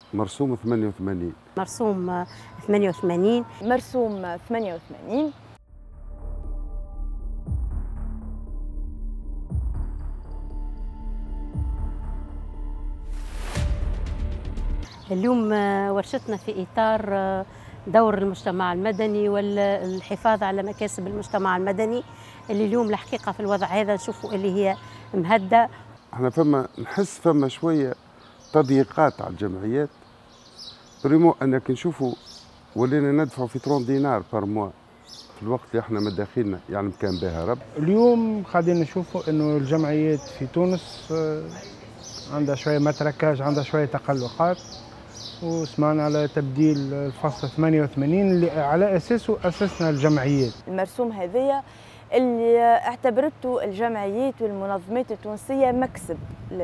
مرسوم 88. مرسوم 88. مرسوم 88. اليوم ورشتنا في إطار دور المجتمع المدني والحفاظ على مكاسب المجتمع المدني اللي اليوم الحقيقة في الوضع هذا نشوفوا اللي هي مهدة. احنا نحس شوية تضييقات على الجمعيات، بريمو انك نشوفوا ولينا ندفعوا في 30 دينار بار موا في الوقت اللي احنا مداخلنا يعني كان بها رب. اليوم قاعدين نشوفوا انه الجمعيات في تونس عندها شوية متركاج، عندها شوية تقلقات، وسمعنا على تبديل الفصل 88 اللي على أساسه أسسنا الجمعيات. المرسوم هذايا اللي اعتبرته الجمعيات والمنظمات التونسية مكسب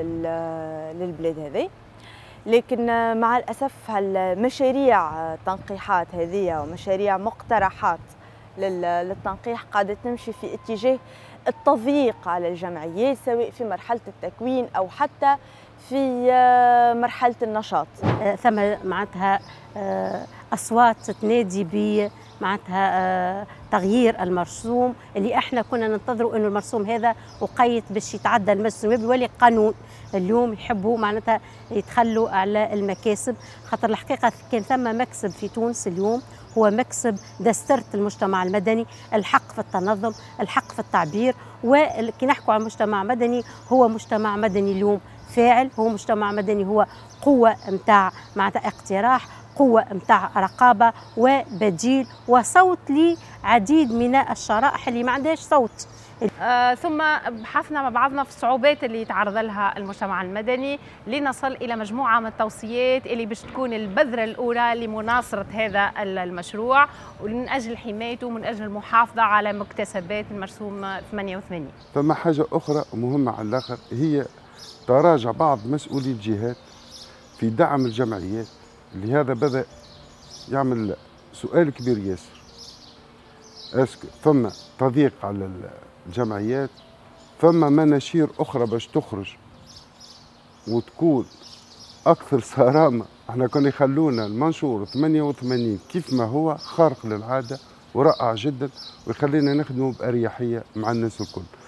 للبلاد هذه، لكن مع الأسف هالمشاريع تنقيحات هذه ومشاريع مقترحات للتنقيح قاعدة تمشي في اتجاه التضييق على الجمعيات، سواء في مرحلة التكوين أو حتى في مرحلة النشاط. ثم معناتها أصوات تنادي ب معناتها تغيير المرسوم اللي احنا كنا ننتظروا انه المرسوم هذا وقيت باش يتعدى المجلس النواب يولي قانون. اليوم يحبوا معناتها يتخلوا على المكاسب، خاطر الحقيقه كان ثم مكسب في تونس اليوم هو مكسب دسترة المجتمع المدني، الحق في التنظم، الحق في التعبير. وكي نحكوا عن مجتمع مدني هو مجتمع مدني اليوم فاعل، هو مجتمع مدني هو قوة متاع معناتها اقتراح، قوة متاع رقابة وبديل وصوت لعديد من الشرائح اللي ما عندهاش صوت. ثم بحثنا مع بعضنا في الصعوبات اللي يتعرض لها المجتمع المدني لنصل إلى مجموعة من التوصيات اللي باش تكون البذرة الأولى لمناصرة هذا المشروع ومن أجل حمايته ومن أجل المحافظة على مكتسبات المرسوم 88. فما حاجة أخرى مهمة على الآخر، هي تراجع بعض مسؤولي الجهات في دعم الجمعيات، اللي هذا بدأ يعمل سؤال كبير ياسر. اسكو ثم تضييق على الجمعيات، ثم مناشير أخرى باش تخرج وتكون أكثر صرامة. احنا كنا يخلونا المنشور 88 كيف ما هو خارق للعادة ورائع جدا ويخلينا نخدمه بأريحية مع الناس الكل.